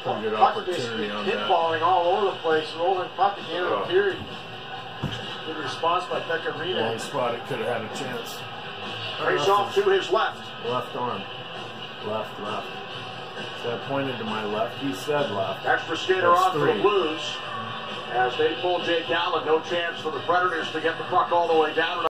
Pretty good opportunity on that. Pinballing all over the place, rolling puck at the end of the period. Good response by Pecorino. One spot it could have had a chance. Face off to his left. Left arm. Left. So I pointed to my left. He said left. Extra skater on for the Blues. As they pull Jake Allen, no chance for the Predators to get the puck all the way down.